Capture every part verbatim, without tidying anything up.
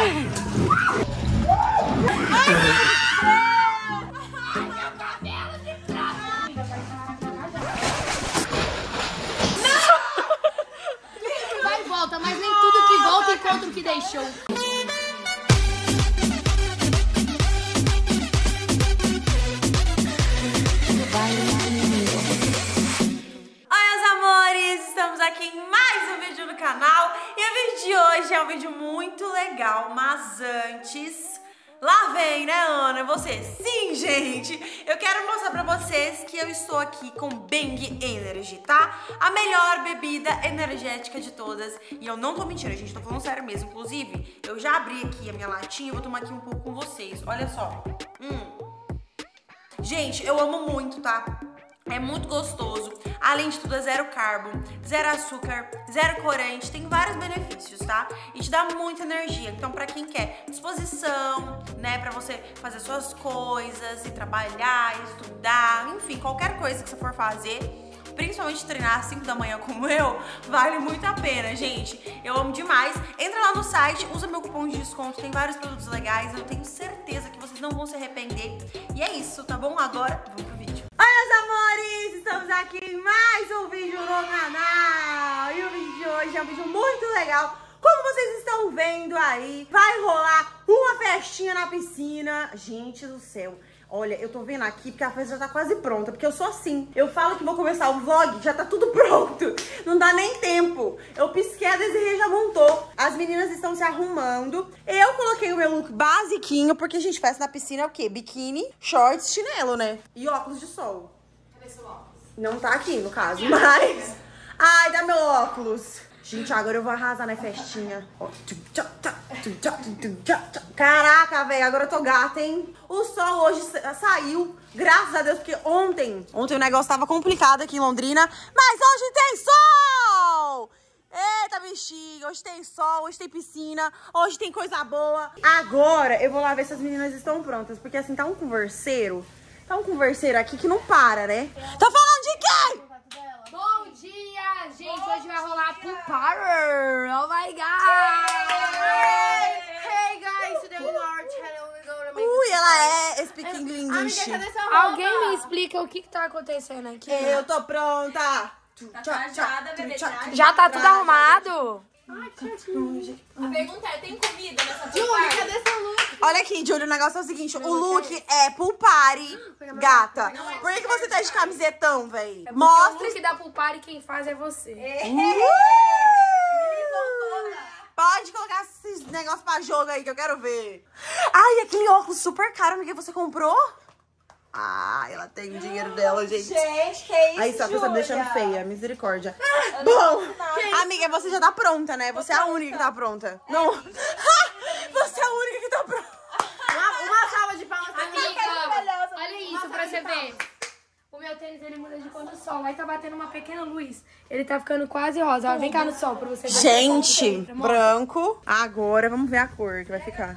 Ai, meu cabelo de prata! Não! Vai e volta, mas nem tudo que volta encontra o que deixou. Aqui em mais um vídeo no canal. E o vídeo de hoje é um vídeo muito legal, mas antes, lá vem, né, Ana? Você? Sim, gente! Eu quero mostrar pra vocês que eu estou aqui com Bang Energy, tá? A melhor bebida energética de todas. E eu não tô mentindo, gente, tô falando sério mesmo. Inclusive, eu já abri aqui a minha latinha e vou tomar aqui um pouco com vocês. Olha só. Hum. Gente, eu amo muito, tá? É muito gostoso, além de tudo é zero carbo, zero açúcar, zero corante, tem vários benefícios, tá? E te dá muita energia, então pra quem quer disposição, né, pra você fazer suas coisas, ir trabalhar, estudar, enfim, qualquer coisa que você for fazer, principalmente treinar às cinco da manhã como eu, vale muito a pena, gente. Eu amo demais. Entra lá no site, usa meu cupom de desconto, tem vários produtos legais, eu tenho certeza que vocês não vão se arrepender. E é isso, tá bom? Agora, vamos pro vídeo. Oi, meus amores! Estamos aqui em mais um vídeo no canal. E o vídeo de hoje é um vídeo muito legal. Como vocês estão vendo aí, vai rolar uma festinha na piscina. Gente do céu. Olha, eu tô vendo aqui porque a festa já tá quase pronta, porque eu sou assim. Eu falo que vou começar o vlog, já tá tudo pronto. Não dá nem tempo. Eu pisquei, a Desirê já montou. As meninas estão se arrumando. Eu coloquei o meu look basiquinho, porque, gente, festa na piscina é o quê? Biquíni, shorts, chinelo, né? E óculos de sol. Cadê seu óculos? Não tá aqui, no caso, mas... Ai, dá meu óculos. Gente, agora eu vou arrasar na festinha. Caraca, velho, agora eu tô gata, hein? O sol hoje saiu, graças a Deus, porque ontem, ontem o negócio tava complicado aqui em Londrina, mas hoje tem sol! Eita, bichinho, hoje tem sol, hoje tem piscina, hoje tem coisa boa. Agora eu vou lá ver se as meninas estão prontas, porque assim, tá um converseiro, tá um converseiro aqui que não para, né? Tô falando de quem? Bom dia, gente! Hoje vai rolar pool party! Oh my god! Hey, hey guys, today on our channel we're gonna make Ui, ela é speaking English. Amiga, cadê sua roupa? Alguém me explica o que que tá acontecendo aqui? Eu tô pronta. Tá trajada, bebê, traje. Já tá tudo arrumado? A pergunta é, tem comida nessa pool party? Cadê seu look? Olha aqui, Júlio, o negócio é o seguinte, o look é pool party, gata. Por que, que você tá de camisetão, véi? É Mostra. o look da pool party quem faz é você. Pode colocar esses negócios pra jogo aí que eu quero ver. Ai, aquele óculos super caro, amiga, você comprou? Ah, ela tem o dinheiro dela, gente. Gente, que isso, Aí só que você tá me deixando Júlia? feia, misericórdia. Bom, amiga, você já tá pronta, né? Você é a única que tá pronta. Não. Você é a única que tá pronta. Uma, uma salva de palmas pra mim. Amiga, olha isso pra você ver. O meu tênis, ele muda de cor no sol. Aí tá batendo uma pequena luz. Ele tá ficando quase rosa. Ó, vem cá no sol pra você ver. Gente, branco. Agora vamos ver a cor que vai ficar.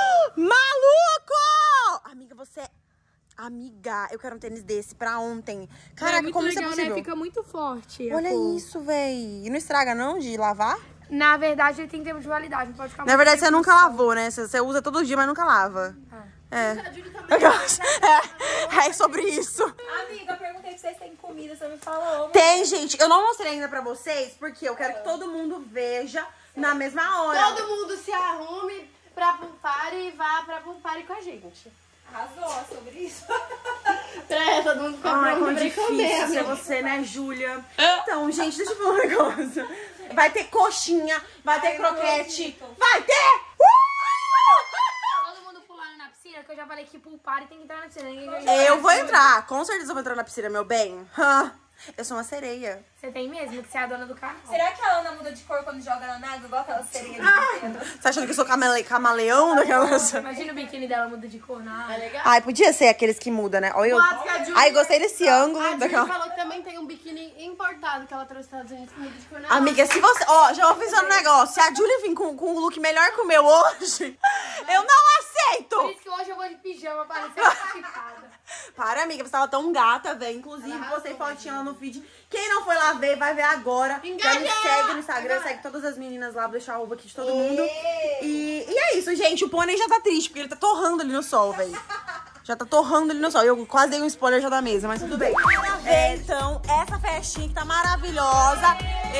Maluco! Amiga, você é... Amiga, eu quero um tênis desse pra ontem. Caraca, é muito como legal, isso é possível? né? Fica muito forte. a Olha cor. isso, véi. E não estraga não de lavar? Na verdade, ele tem tempo de validade. Não pode ficar Na muito verdade, tempo você no nunca sol. lavou, né? Você você usa todo dia, mas nunca lava. Ah. É. É, é sobre isso. Amiga, eu perguntei pra vocês se tem comida, você me falou. Tem, gente. Eu não mostrei ainda pra vocês, porque eu quero que todo mundo veja na mesma hora. Todo mundo se arrume pra pool party e vá pra pool party com a gente. Arrasou sobre isso. Pra todo mundo ficar Ai, pronto como pra difícil comer, ser amiga. você, né, Júlia? Então, gente, deixa eu falar um negócio. Vai ter coxinha, vai ter Ai, croquete, não acredito. vai ter... Uh! Todo mundo pulando na piscina, que eu já falei que pool party tem que entrar na piscina. Ninguém vai Eu vou entrar, com certeza eu vou entrar na piscina, meu bem. Hã? Eu sou uma sereia. Você tem mesmo, que você é a dona do carro? Será que a Ana muda de cor quando joga ela na água, igual aquela sereia de pequeno? Você tá achando que eu sou camale... camaleão daquelas... Imagina o biquíni dela muda de cor na água. É legal? Ai, podia ser aqueles que mudam, né? Olha eu... Quase que a Julie- Ai, gostei desse ângulo. A Julie daquela... falou que também tem um biquíni importado que ela trouxe dos Estados Unidos que muda de cor na Amiga, se você... Ó, já vou avisando um negócio. Se a Julia vir com, com um look melhor que o meu hoje, eu não aceito! Por isso que hoje eu vou de pijama, parecendo participada. Para, amiga, você tava tão gata, velho. Inclusive, postei fotinha lá no feed. Quem não foi lá ver, vai ver agora. Já me segue no Instagram, segue todas as meninas lá, vou deixar o arroba aqui de todo mundo. E, e é isso. isso, gente. O pônei já tá triste, porque ele tá torrando ali no sol, velho. Já tá torrando ali no sol. Eu quase dei um spoiler já da mesa, mas tudo bem. É, então, essa festinha que tá maravilhosa.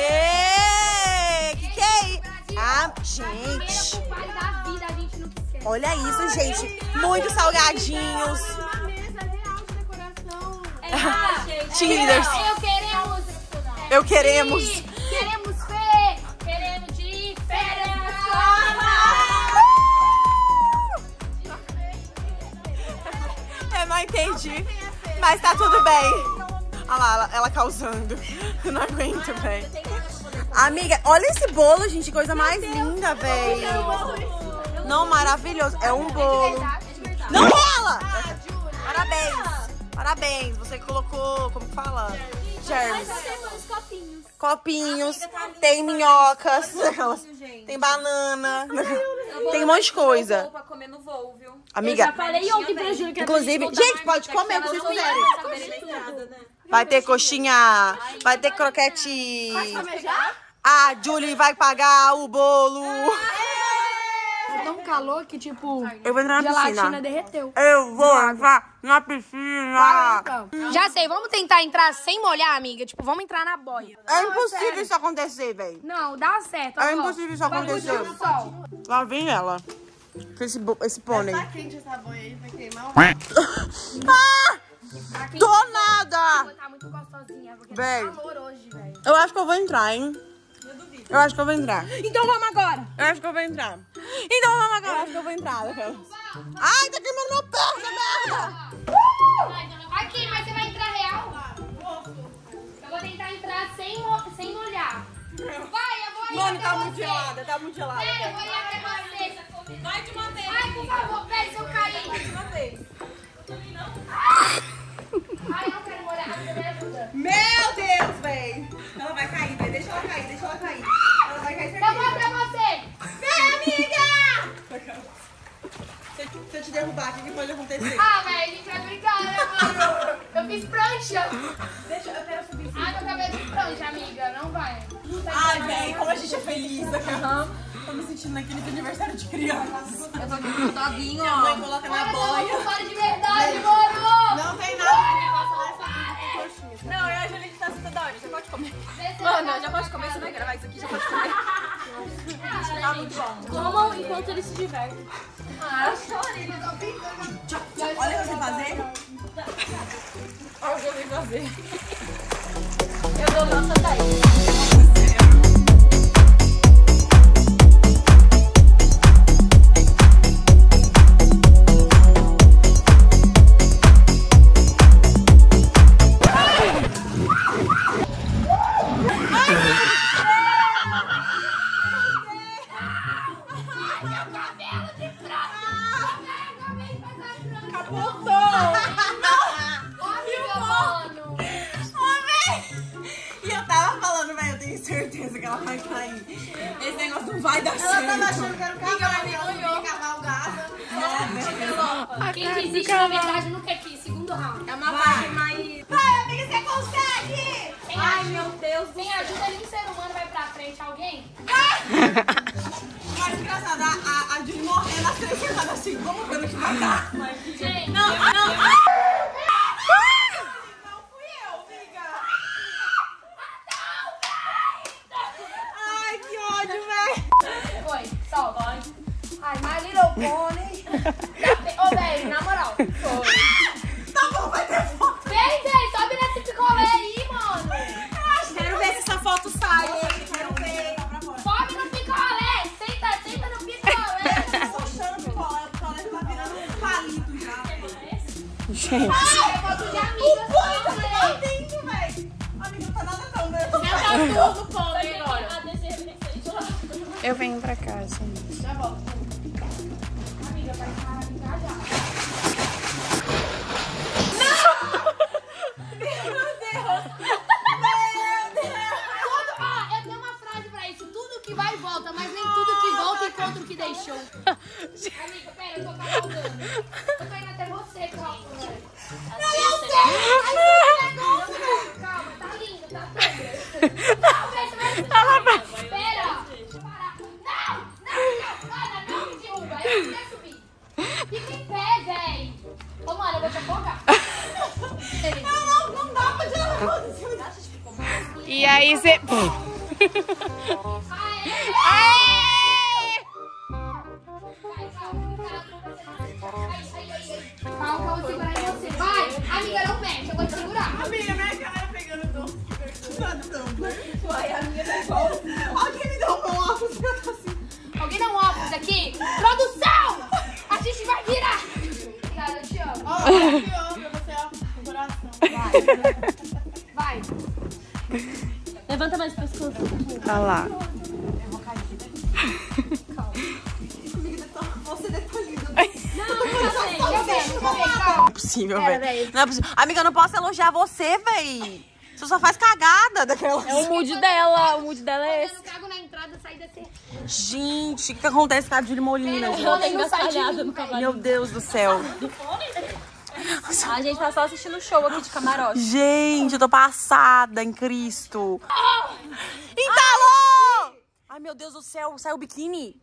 Ê, que que é isso? Ah, gente. Olha isso, gente. Muitos salgadinhos. Uma mesa real de decoração. Cheerleaders. Eu queremos. Eu queremos. Queremos Fê. Queremos de férias. Eu não entendi. Mas tá tudo bem. Olha lá, ela, ela causando. Eu não aguento, velho. Amiga, olha esse bolo, gente. Coisa mais linda, velho. Não, maravilhoso. É um bolo. Não rola! Parabéns. Parabéns. Você colocou, como que fala? Germs. Copinhos. Copinhos. Tem minhocas. Tem banana. Tem um monte de coisa. Pra comer no voo, viu? Amiga, Falei ontem pra Júlia que inclusive, gente, pode comer o que vocês quiserem. Vai ter coxinha, vai ter croquete. A Julie vai pagar o bolo. Tá tão calor que, tipo, Eu vou entrar na gelatina piscina. derreteu. Eu vou entrar na piscina. Já sei, vamos tentar entrar sem molhar, amiga? Tipo, vamos entrar na boia. É impossível isso acontecer, velho. Não, dá certo. É ó. impossível isso acontecer. Bagulho no sol. Lá vem ela. Esse, bo- esse pônei. Tá quente essa boia aí, vai queimar o... Ah! Tô nada! Tá muito gostosinha, porque Bem. tá calor hoje, velho. Eu acho que eu vou entrar, hein? Eu acho que eu vou entrar. Então vamos agora. Eu acho que eu vou entrar. Então vamos agora. Eu acho que eu vou entrar. Ai, tá queimando meu pé, essa merda! Aqui, mas você vai entrar real? Eu vou tentar entrar sem, mo- sem molhar. Vai, eu vou ir Mano, até tá você. muito gelada, tá muito gelada. Pera, eu vou ir até você. Vai de uma vez. Ai, por favor, pera se eu cair. De uma vez. Ai, eu não quero molhar, você me ajuda. Meu Deus, véi! Ela vai cair, véi. Deixa ela cair, deixa ela cair. Ela vai cair Eu vou certeza. até você. Vem, amiga! Se, se eu te derrubar, o que pode acontecer? Ah, velho, a gente vai brincar, né, mano? Eu fiz prancha. Deixa, eu quero subir. Ai, meu cabelo de prancha, amiga. Não vai. Ai, véi, como a gente é feliz. Tô me sentindo naquele aniversário de criança. Eu tô aqui com o doguinho, Minha mãe ó. coloca na Bora, boia. vamos, bora de verdade, mano. Não tem nada. Não, eu e a Julia tá toda hora. Já pode comer. Desce Mano, na já pode comer. Você vai gravar isso aqui, já pode comer. Tá muito bom. Comam enquanto eles se divertem. Ah, Olha o que eu sei fazer. olha o que eu vim fazer. Eu dou nossa daí. E eu tava falando, velho, eu tenho certeza que ela vai cair. Esse negócio não vai dar certo. Ela tava achando que era o cavalo, ela não ia cavalgada. Quem desiste, na verdade, nunca quis. Segundo round. É uma parte mais... Vai, amiga, você consegue! Sem Ai, ajuda, meu Deus do sem céu. ajuda, nenhum ser humano vai pra frente. Alguém? Mas engraçado, a, a, a Julie morrendo, as três sentadas assim, vamos ver o que vai dar. Gente, Não, não. Não fui eu, amiga. Ai, que ódio, velho. foi. Solta. Ai, My Little Pony. Ô, velho, na moral. Foi. Tá bom, vai ter foto. Vem, vem, sobe nesse picolé aí, mano. Quero ver se essa foto sai, hein? Quero ver. Sobe no picolé. Senta, senta no picolé. Tá puxando o picolé, o picolé tá virando um palito já. Ai, eu foto de amiga. O ponto tá dentro, velho. Amiga, não tá nada tão, né? Tá tudo pônei agora. Eu venho pra casa. Já volto. Amiga, vai ficar já. Tudo, ó, eu tenho uma frase pra isso. Tudo que vai volta, mas nem tudo que volta encontra o que deixou. Amiga, pera, eu tô cavalgando. Eu tô indo até você, calma, velho. Eu sei! Calma, tá lindo, tá tudo. Não, vê se vai. Pera! Deixa eu parar. Não! Não, não, Ana, não me derruba. Eu não quero subir. Fica em pé, véi. Ô, mano, eu vou te afogar. Não, não, não dá pra tirar a mão de cima da gente. E aí você... Aê! Vai, calma, cuidado. Aí, aí, aí. Calma, que eu vou segurar em você. Vai, amiga, não mexe, eu vou te segurar. Amiga, minha cara pegando doce. Uai, a minha tá igual. Alguém me deu um óculos que eu tô assim. Alguém dá um óculos aqui? Produção! A gente vai virar! Cara, eu te amo. Ó, eu te amo, você é o coração. Vai. Levanta mais o pescoço. Olha lá. Você detalhado. Não, não sei. Deixa eu ver, deixa eu ver, calma. Não é possível, velho. Não é possível. Amiga, eu não posso elogiar você, véi. Você só faz cagada daquela. É o mood dela, o mood dela é Eu esse. não cago na entrada, saí desse... Gente, o que, que acontece com a Júlia Molina, gente? Ela tem gastalhada no cavalo. Meu Deus do céu. A gente tá só assistindo o show aqui de camarote. Gente, eu tô passada em Cristo. Entalou! Ai, meu Deus do céu, saiu o biquíni.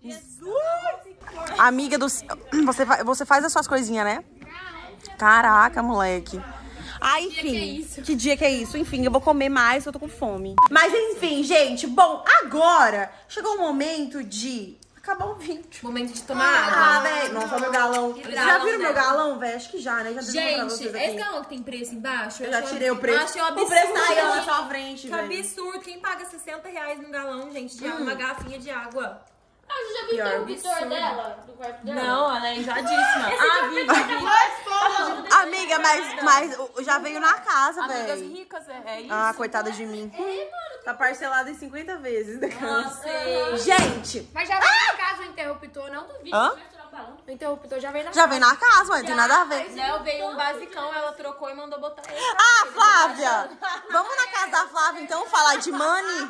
Amiga do céu, você, fa- você faz as suas coisinhas, né? Caraca, moleque. Ah, enfim, que dia que é isso? Enfim, eu vou comer mais, eu tô com fome. Mas enfim, gente, bom, agora chegou o momento de acabar o vídeo. Momento de tomar Ah, água. velho, nossa, meu galão. Vocês já galão viram meu dela. galão, velho? Acho que já, né? Já devo mostrar pra Gente, vocês esse aqui. galão que tem preço embaixo? Eu já achei- tirei o preço. Eu achei um absurdo. O preço tá aí ó, na gente. sua frente, Que velho. absurdo. Quem paga sessenta reais num galão, gente, de água, uma garrafinha de água? Ah, você já viu Pior, o interruptor absurdo. dela? Do quarto dela? Não, ela é enjoadíssima. Ah, vi, vi, vi. Amiga, mas, mas o- já veio na casa, Amigas velho. ricas, é, é isso? Ah, coitada de mim. Tá parcelado em cinquenta vezes. Né? Nossa. Gente, Mas já veio na casa o interruptor, não duvido. Hã? O interruptor já veio na já casa. veio na casa, ué, não tem nada a ver. Léo veio um basicão, ela trocou e mandou botar ele. Ah, Flávia! Vamos na casa da Flávia, então, falar de money?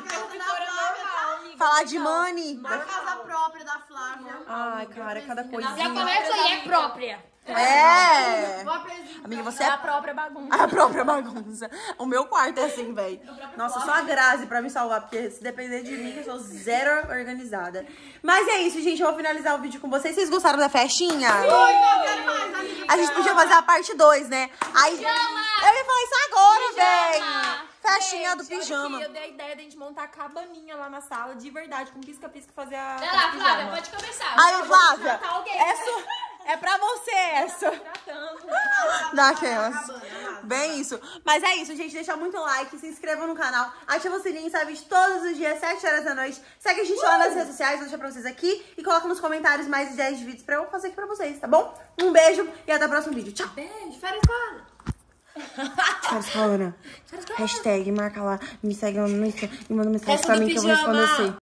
Falar de money? é é um um tá tá né? casa própria da Flávia. Ai, cara, cada Já coisinha. começa aí, é própria. É! Vou apresentar. Amiga, você É é a própria bagunça. a própria bagunça. O meu quarto é assim, velho. Nossa, só a Grazi pra me salvar, porque se depender de mim, eu sou zero organizada. Mas é isso, gente. Eu vou finalizar o vídeo com vocês. Vocês gostaram da festinha? Eu quero mais, amiga. A gente podia fazer a parte dois, né? Aí, eu ia falar isso agora, velho. Festinha do Gente, olha pijama. aqui, eu dei a ideia de a gente montar a cabaninha lá na sala, de verdade, com pisca-pisca fazer a. Vai a lá, pijama. Flávia, pode começar. Aí, Flávia, Tá alguém, é, su- é pra você essa. tratando. Daquelas. Bem isso. Mas é isso, gente. Deixa muito like, se inscreva no canal, ativa o sininho, sabe? De todos os dias, sete horas da noite. Segue a gente lá nas redes sociais, vou deixar pra vocês aqui. E coloca nos comentários mais ideias de vídeos pra eu fazer aqui pra vocês, tá bom? Um beijo e até o próximo vídeo. Tchau. Beijo, férias com a Ana. Férias com a Ana. Hashtag, marca lá, me segue lá no Insta e manda mensagem Essa pra do mim que eu vou pijama. responder você.